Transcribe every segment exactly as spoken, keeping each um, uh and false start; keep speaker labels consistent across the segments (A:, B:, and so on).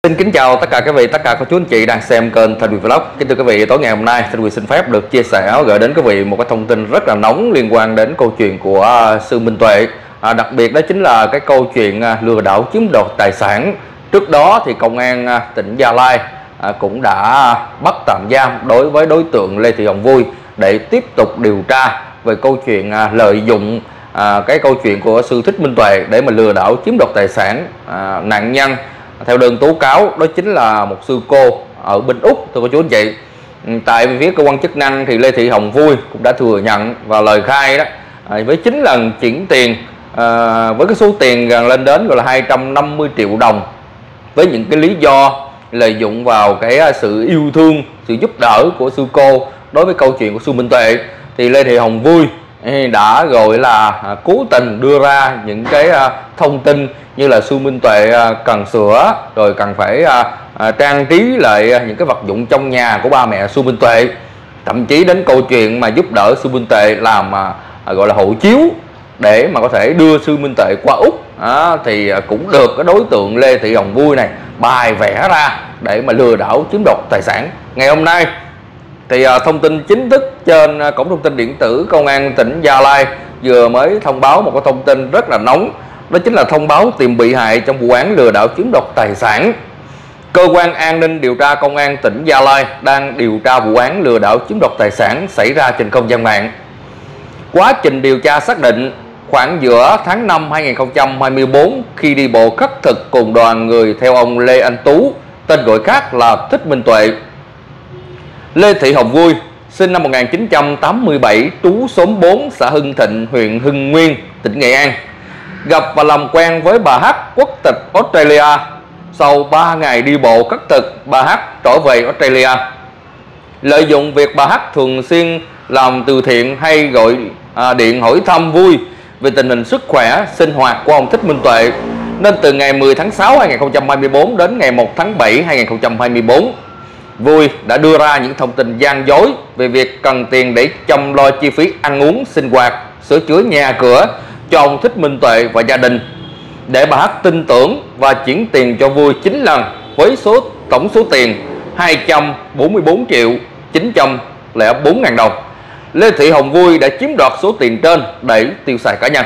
A: Xin kính chào tất cả các vị, tất cả các chú anh chị đang xem kênh Thanh Quyền Vlog. Kính thưa quý vị, tối ngày hôm nay Thanh Quyền xin phép được chia sẻ gửi đến quý vị một cái thông tin rất là nóng liên quan đến câu chuyện của sư Minh Tuệ. À, đặc biệt đó chính là cái câu chuyện lừa đảo chiếm đoạt tài sản. Trước đó thì công an tỉnh Gia Lai à, cũng đã bắt tạm giam đối với đối tượng Lê Thị Hồng Vui để tiếp tục điều tra về câu chuyện à, lợi dụng à, cái câu chuyện của sư Thích Minh Tuệ để mà lừa đảo chiếm đoạt tài sản. À, nạn nhân theo đơn tố cáo đó chính là một sư cô ở bên Úc, thưa cô chú anh chị. Tại phía cơ quan chức năng thì Lê Thị Hồng Vui cũng đã thừa nhận và lời khai đó à, với chín lần chuyển tiền à, với cái số tiền gần lên đến gọi là hai trăm năm mươi triệu đồng, với những cái lý do lợi dụng vào cái sự yêu thương, sự giúp đỡ của sư cô đối với câu chuyện của sư Minh Tuệ, thì Lê Thị Hồng Vui đã gọi là cố tình đưa ra những cái thông tin như là sư Minh Tuệ cần sửa, rồi cần phải trang trí lại những cái vật dụng trong nhà của ba mẹ sư Minh Tuệ, thậm chí đến câu chuyện mà giúp đỡ sư Minh Tuệ làm gọi là hộ chiếu để mà có thể đưa sư Minh Tuệ qua Úc à, thì cũng được cái đối tượng Lê Thị Hồng Vui này bài vẽ ra để mà lừa đảo chiếm đoạt tài sản. Ngày hôm nay thì uh, thông tin chính thức trên uh, cổng thông tin điện tử Công an tỉnh Gia Lai vừa mới thông báo một cái thông tin rất là nóng, đó chính là thông báo tìm bị hại trong vụ án lừa đảo chiếm đoạt tài sản. Cơ quan an ninh điều tra Công an tỉnh Gia Lai đang điều tra vụ án lừa đảo chiếm đoạt tài sản xảy ra trên không gian mạng. Quá trình điều tra xác định khoảng giữa tháng năm hai nghìn không trăm hai mươi tư, khi đi bộ khất thực cùng đoàn người theo ông Lê Anh Tú, tên gọi khác là Thích Minh Tuệ, Lê Thị Hồng Vui sinh năm một nghìn chín trăm tám mươi bảy, trú xóm bốn, xã Hưng Thịnh, huyện Hưng Nguyên, tỉnh Nghệ An, gặp và làm quen với bà H, quốc tịch Australia. Sau ba ngày đi bộ khất thực, bà H trở về Australia. Lợi dụng việc bà H thường xuyên làm từ thiện hay gọi à, điện hỏi thăm Vui về tình hình sức khỏe, sinh hoạt của ông Thích Minh Tuệ, nên từ ngày mười tháng sáu hai nghìn không trăm hai mươi tư đến ngày một tháng bảy hai nghìn không trăm hai mươi tư, Vui đã đưa ra những thông tin gian dối về việc cần tiền để chăm lo chi phí ăn uống, sinh hoạt, sửa chữa nhà cửa cho ông Thích Minh Tuệ và gia đình, để bà H tin tưởng và chuyển tiền cho Vui chín lần với số tổng số tiền hai trăm bốn mươi tư triệu chín trăm lẻ bốn ngàn đồng. Lê Thị Hồng Vui đã chiếm đoạt số tiền trên để tiêu xài cá nhân.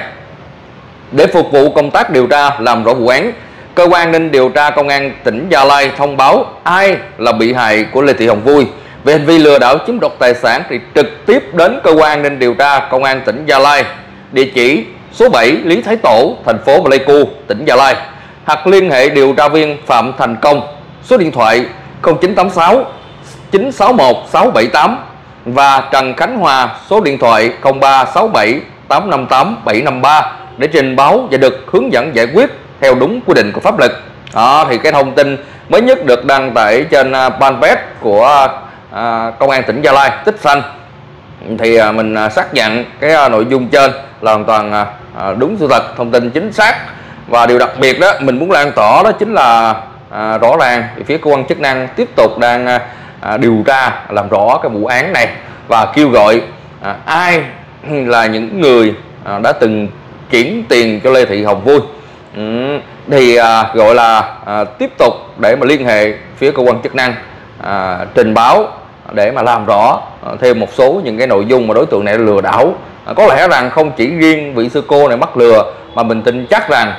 A: Để phục vụ công tác điều tra làm rõ vụ án, Cơ quan an ninh điều tra Công an tỉnh Gia Lai thông báo ai là bị hại của Lê Thị Hồng Vui về hành vi lừa đảo chiếm đoạt tài sản thì trực tiếp đến Cơ quan an ninh điều tra Công an tỉnh Gia Lai, địa chỉ số bảy Lý Thái Tổ, thành phố Pleiku, tỉnh Gia Lai, hoặc liên hệ điều tra viên Phạm Thành Công, số điện thoại không chín tám sáu chín sáu một sáu bảy tám, và Trần Khánh Hòa, số điện thoại không ba sáu bảy tám năm tám bảy năm ba để trình báo và được hướng dẫn giải quyết theo đúng quy định của pháp luật. Đó thì cái thông tin mới nhất được đăng tải trên fanpage của à, Công an tỉnh Gia Lai Tích Xanh, thì à, mình à, xác nhận cái à, nội dung trên là hoàn toàn à, đúng sự thật, thông tin chính xác. Và điều đặc biệt đó mình muốn lan tỏa đó chính là à, rõ ràng thì phía cơ quan chức năng tiếp tục đang à, điều tra làm rõ cái vụ án này và kêu gọi à, ai là những người à, đã từng chuyển tiền cho Lê Thị Hồng Vui ừ, thì à, gọi là à, tiếp tục để mà liên hệ phía cơ quan chức năng à, trình báo để mà làm rõ à, thêm một số những cái nội dung mà đối tượng này lừa đảo. À, có lẽ rằng không chỉ riêng vị sư cô này mắc lừa, mà mình tin chắc rằng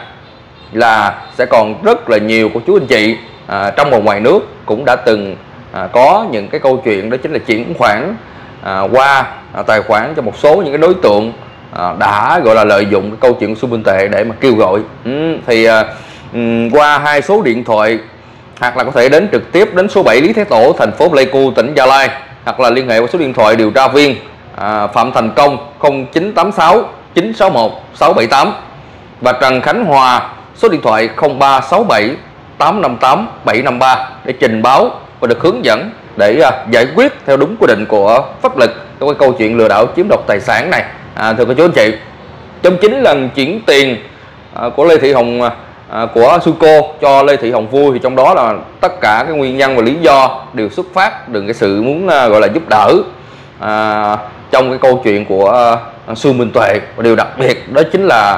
A: là sẽ còn rất là nhiều của chú anh chị à, trong và ngoài nước cũng đã từng à, có những cái câu chuyện, đó chính là chuyển khoản à, qua à, tài khoản cho một số những cái đối tượng à, đã gọi là lợi dụng cái câu chuyện của sư Minh Tuệ để mà kêu gọi. ừ, thì à, um, qua hai số điện thoại, hoặc là có thể đến trực tiếp đến số bảy Lý Thái Tổ, thành phố Pleiku, tỉnh Gia Lai, hoặc là liên hệ qua số điện thoại điều tra viên à, Phạm Thành Công không chín tám sáu chín sáu một sáu bảy tám, và Trần Khánh Hòa, số điện thoại không ba sáu bảy tám năm tám bảy năm ba để trình báo và được hướng dẫn để à, giải quyết theo đúng quy định của pháp luật trong cái câu chuyện lừa đảo chiếm đoạt tài sản này. À, thưa các chú anh chị, trong chín lần chuyển tiền à, của Lê Thị Hồng à, của sư cô cho Lê Thị Hồng Vui, thì trong đó là tất cả cái nguyên nhân và lý do đều xuất phát từ cái sự muốn à, gọi là giúp đỡ à, trong cái câu chuyện của à, sư Minh Tuệ. Và điều đặc biệt đó chính là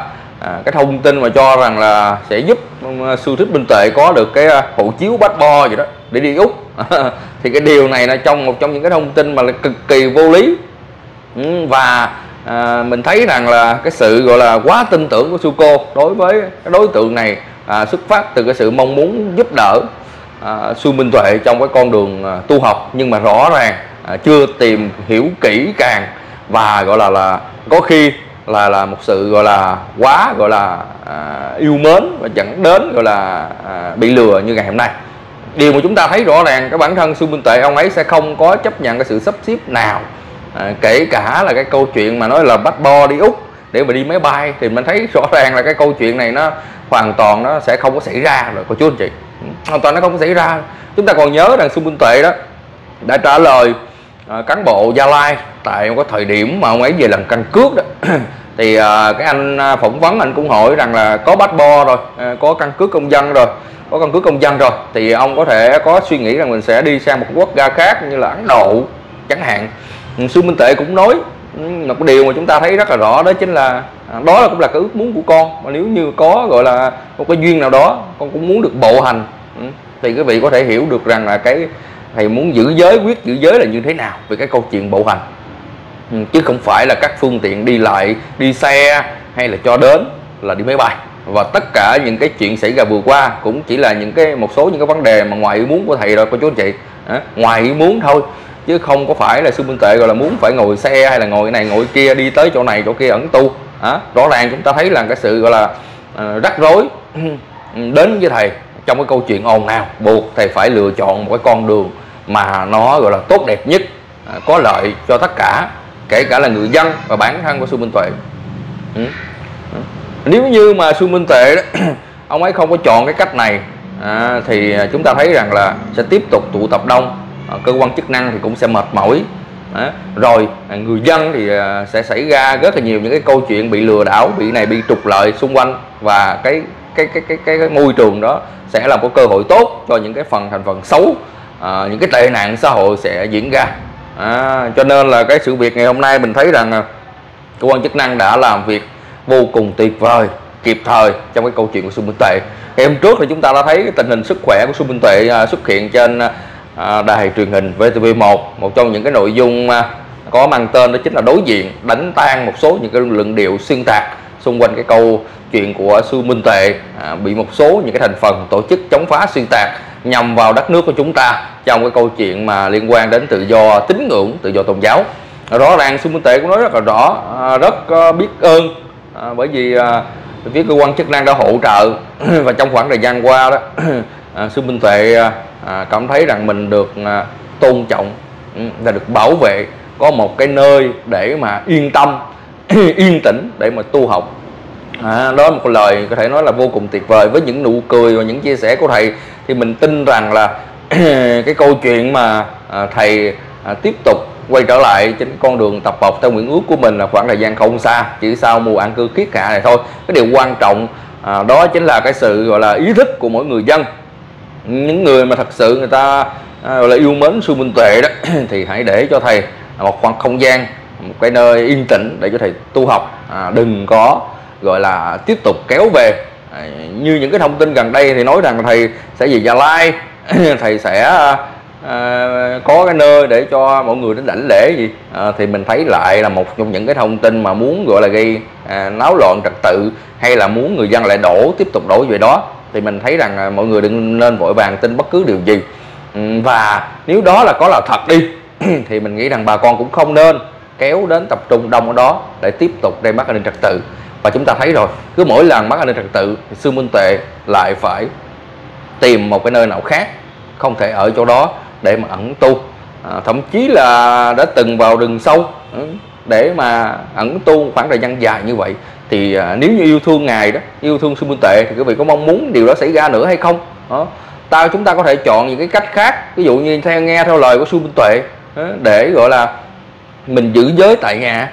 A: à, cái thông tin mà cho rằng là sẽ giúp Sư Thích Minh Tuệ có được cái hộ chiếu passport gì đó để đi Úc thì cái điều này là trong một trong những cái thông tin mà là cực kỳ vô lý. ừ, và à, mình thấy rằng là cái sự gọi là quá tin tưởng của sư cô đối với cái đối tượng này à, xuất phát từ cái sự mong muốn giúp đỡ à, Sư Minh Tuệ trong cái con đường à, tu học, nhưng mà rõ ràng à, chưa tìm hiểu kỹ càng, và gọi là là có khi là là một sự gọi là quá gọi là à, yêu mến và dẫn đến gọi là à, bị lừa như ngày hôm nay. Điều mà chúng ta thấy rõ ràng cái bản thân Sư Minh Tuệ ông ấy sẽ không có chấp nhận cái sự sắp xếp nào, à, kể cả là cái câu chuyện mà nói là bắt bo đi Úc để mà đi máy bay, thì mình thấy rõ ràng là cái câu chuyện này nó hoàn toàn nó sẽ không có xảy ra rồi cô chú anh chị, hoàn toàn nó không có xảy ra. Chúng ta còn nhớ rằng Sư Minh Tuệ đó đã trả lời à, cán bộ Gia Lai tại một cái thời điểm mà ông ấy về làm căn cước đó thì à, cái anh phỏng vấn, anh cũng hỏi rằng là có passport rồi, à, có căn cước công dân rồi, có căn cước công dân rồi thì ông có thể có suy nghĩ rằng mình sẽ đi sang một quốc gia khác như là Ấn Độ chẳng hạn. Sư Minh Tuệ cũng nói một cái điều mà chúng ta thấy rất là rõ, đó chính là đó là cũng là cái ước muốn của con, mà nếu như có gọi là một cái duyên nào đó con cũng muốn được bộ hành, thì quý vị có thể hiểu được rằng là cái thầy muốn giữ giới, quyết giữ giới là như thế nào về cái câu chuyện bộ hành, chứ không phải là các phương tiện đi lại, đi xe hay là cho đến là đi máy bay. Và tất cả những cái chuyện xảy ra vừa qua cũng chỉ là những cái một số những cái vấn đề mà ngoài ý muốn của thầy rồi cô chú anh chị, à, ngoài ý muốn thôi, chứ không có phải là Sư Minh Tuệ gọi là muốn phải ngồi xe hay là ngồi này ngồi kia đi tới chỗ này chỗ kia ẩn tu. À, rõ ràng chúng ta thấy là cái sự gọi là uh, rắc rối đến với thầy trong cái câu chuyện ồn ào, buộc thầy phải lựa chọn một cái con đường mà nó gọi là tốt đẹp nhất, uh, có lợi cho tất cả, kể cả là người dân và bản thân của Sư Minh Tuệ. ừ. Nếu như mà Sư Minh Tuệ đó, ông ấy không có chọn cái cách này à, thì chúng ta thấy rằng là sẽ tiếp tục tụ tập đông, à, cơ quan chức năng thì cũng sẽ mệt mỏi, à, rồi à, người dân thì à, sẽ xảy ra rất là nhiều những cái câu chuyện bị lừa đảo, bị này bị trục lợi xung quanh, và cái cái cái cái cái, cái môi trường đó sẽ là một cơ hội tốt cho những cái phần thành phần xấu, à, những cái tệ nạn xã hội sẽ diễn ra. À, cho nên là cái sự việc ngày hôm nay mình thấy rằng à, cơ quan chức năng đã làm việc vô cùng tuyệt vời, kịp thời trong cái câu chuyện của Sư Minh Tuệ. Ngày hôm trước thì chúng ta đã thấy cái tình hình sức khỏe của Sư Minh Tuệ à, xuất hiện trên à, đài truyền hình vê tê vê một. Một trong những cái nội dung à, có mang tên đó chính là đối diện, đánh tan một số những cái luận điệu xuyên tạc xung quanh cái câu chuyện của Sư Minh Tuệ à, bị một số những cái thành phần tổ chức chống phá xuyên tạc nhằm vào đất nước của chúng ta trong cái câu chuyện mà liên quan đến tự do tín ngưỡng, tự do tôn giáo. Rõ ràng Sư Minh Tuệ cũng nói rất là rõ, à, rất uh, biết ơn à, bởi vì à, phía cơ quan chức năng đã hỗ trợ và trong khoảng thời gian qua đó à, Sư Minh Tuệ à, cảm thấy rằng mình được à, tôn trọng và được bảo vệ, có một cái nơi để mà yên tâm yên tĩnh để mà tu học. À, đó là một lời có thể nói là vô cùng tuyệt vời. Với những nụ cười và những chia sẻ của thầy thì mình tin rằng là cái câu chuyện mà à, thầy à, tiếp tục quay trở lại trên con đường tập học theo nguyện ước của mình là khoảng thời gian không xa, chỉ sau mùa an cư kiết hạ này thôi. Cái điều quan trọng à, đó chính là cái sự gọi là ý thức của mỗi người dân, những người mà thật sự người ta à, gọi là yêu mến Sư Minh Tuệ đó thì hãy để cho thầy một khoảng không gian, một cái nơi yên tĩnh để cho thầy tu học, à, đừng có gọi là tiếp tục kéo về à, như những cái thông tin gần đây thì nói rằng thầy sẽ về Gia Lai thầy sẽ À, có cái nơi để cho mọi người đến đảnh lễ gì, à, thì mình thấy lại là một trong những cái thông tin mà muốn gọi là gây à, náo loạn trật tự, hay là muốn người dân lại đổ tiếp tục đổ về đó, thì mình thấy rằng à, mọi người đừng nên vội vàng tin bất cứ điều gì. ừ, và nếu đó là có là thật đi thì mình nghĩ rằng bà con cũng không nên kéo đến tập trung đông ở đó để tiếp tục gây mất an ninh trật tự. Và chúng ta thấy rồi, cứ mỗi lần mất an ninh trật tự thì Sư Minh Tuệ lại phải tìm một cái nơi nào khác, không thể ở chỗ đó để mà ẩn tu, à, thậm chí là đã từng vào rừng sâu để mà ẩn tu khoảng thời gian dài như vậy. Thì à, nếu như yêu thương Ngài đó, yêu thương Sư Minh Tuệ thì quý vị có mong muốn điều đó xảy ra nữa hay không? Đó. Ta chúng ta có thể chọn những cái cách khác, ví dụ như theo nghe theo lời của Sư Minh Tuệ để gọi là mình giữ giới tại nhà,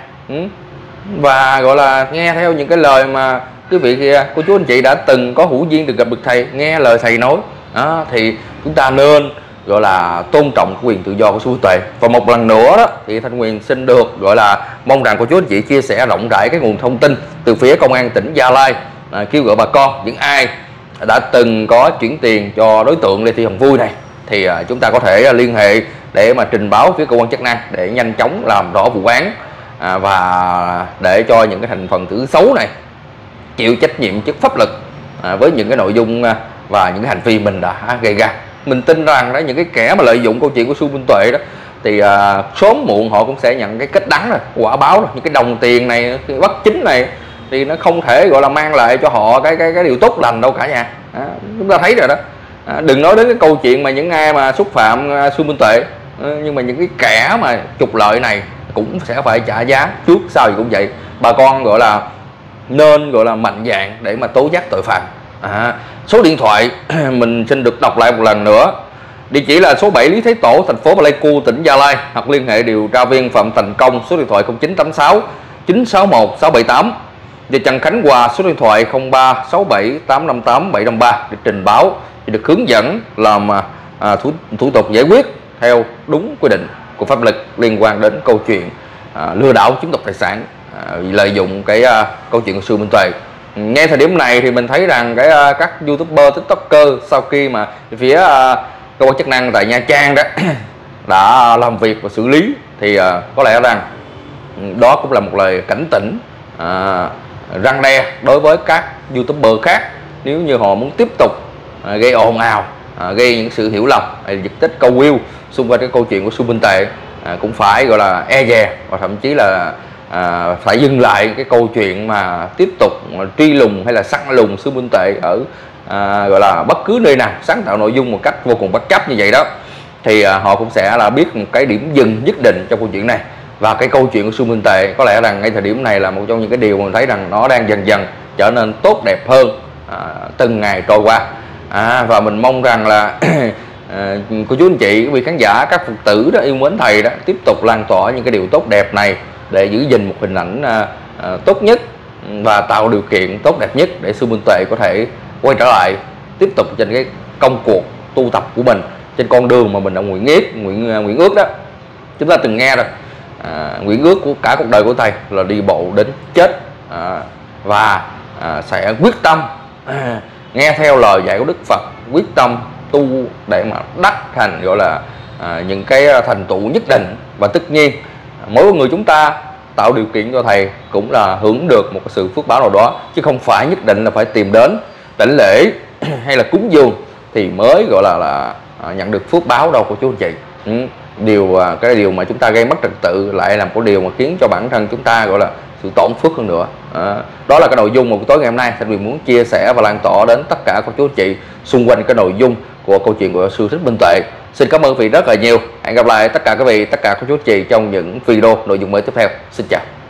A: và gọi là nghe theo những cái lời mà quý vị kia, cô chú anh chị đã từng có hữu duyên được gặp được thầy, nghe lời thầy nói. Đó, thì chúng ta nên gọi là tôn trọng quyền tự do của sư Minh Tuệ. Và một lần nữa đó thì Thanh Huyền xin được gọi là mong rằng cô chú anh chị chia sẻ rộng rãi cái nguồn thông tin từ phía công an tỉnh Gia Lai, à, kêu gọi bà con những ai đã từng có chuyển tiền cho đối tượng Lê Thị Hồng Vui này thì à, chúng ta có thể liên hệ để mà trình báo phía cơ quan chức năng để nhanh chóng làm rõ vụ án, à, và để cho những cái thành phần tử xấu này chịu trách nhiệm trước pháp luật à, với những cái nội dung à, và những cái hành vi mình đã gây ra. Mình tin rằng đó những cái kẻ mà lợi dụng câu chuyện của sư Minh Tuệ đó thì à, sớm muộn họ cũng sẽ nhận cái kết đắng rồi, quả báo rồi. Những cái đồng tiền này, cái bất chính này thì nó không thể gọi là mang lại cho họ cái cái cái điều tốt lành đâu cả nhà. À, chúng ta thấy rồi đó. À, đừng nói đến cái câu chuyện mà những ai mà xúc phạm uh, sư Minh Tuệ, à, nhưng mà những cái kẻ mà trục lợi này cũng sẽ phải trả giá trước sau gì cũng vậy. Bà con gọi là nên gọi là mạnh dạn để mà tố giác tội phạm. À, số điện thoại mình xin được đọc lại một lần nữa. Địa chỉ là số bảy Lý Thái Tổ, thành phố Pleiku, tỉnh Gia Lai, hoặc liên hệ điều tra viên Phạm Thành Công, số điện thoại không chín tám sáu chín sáu một sáu bảy tám. Và Trần Khánh Hòa, số điện thoại không ba sáu bảy tám năm tám bảy năm ba để trình báo, thì được hướng dẫn làm à, thủ, thủ tục giải quyết theo đúng quy định của pháp luật liên quan đến câu chuyện à, lừa đảo chiếm đoạt tài sản, à, lợi dụng cái à, câu chuyện của sư Minh Tuệ. Ngay thời điểm này thì mình thấy rằng cái à, các YouTuber, TikToker sau khi mà phía à, cơ quan chức năng tại Nha Trang đó đã làm việc và xử lý thì à, có lẽ rằng đó cũng là một lời cảnh tỉnh, à, răn đe đối với các YouTuber khác nếu như họ muốn tiếp tục à, gây ồn ào, à, gây những sự hiểu lầm, à, giật tích câu view xung quanh cái câu chuyện của sư Minh Tuệ, à, cũng phải gọi là e dè và thậm chí là à, phải dừng lại cái câu chuyện mà tiếp tục mà truy lùng hay là săn lùng sư Minh Tuệ ở à, gọi là bất cứ nơi nào sáng tạo nội dung một cách vô cùng bất chấp như vậy đó, thì à, họ cũng sẽ là biết một cái điểm dừng nhất định trong câu chuyện này. Và cái câu chuyện của sư Minh Tuệ có lẽ rằng ngay thời điểm này là một trong những cái điều mà mình thấy rằng nó đang dần dần trở nên tốt đẹp hơn à, từng ngày trôi qua. À, và mình mong rằng là à, cô chú anh chị, quý vị khán giả, các Phật tử đó yêu mến thầy đó tiếp tục lan tỏa những cái điều tốt đẹp này để giữ gìn một hình ảnh à, à, tốt nhất và tạo điều kiện tốt đẹp nhất để sư Minh Tuệ có thể quay trở lại tiếp tục trên cái công cuộc tu tập của mình trên con đường mà mình đã nguyện ước nguyện nguyện ước đó. Chúng ta từng nghe rồi, à, nguyện ước của cả cuộc đời của thầy là đi bộ đến chết, à, và à, sẽ quyết tâm à, nghe theo lời dạy của Đức Phật, quyết tâm tu để mà đắc thành gọi là à, những cái thành tựu nhất định. Và tất nhiên mỗi người chúng ta tạo điều kiện cho thầy cũng là hưởng được một sự phước báo nào đó, chứ không phải nhất định là phải tìm đến đảnh lễ hay là cúng dường thì mới gọi là là à, nhận được phước báo đâu của chú anh chị. Ừ. Điều cái điều mà chúng ta gây mất trật tự lại là một điều mà khiến cho bản thân chúng ta gọi là sự tổn phước hơn nữa. À, đó là cái nội dung mà tối ngày hôm nay Thanh Huyền muốn chia sẻ và lan tỏa đến tất cả các chú anh chị xung quanh cái nội dung của câu chuyện của sư Thích Minh Tuệ. Xin cảm ơn quý vị rất là nhiều. Hẹn gặp lại tất cả quý vị, tất cả các chú anh chị trong những video nội dung mới tiếp theo. Xin chào.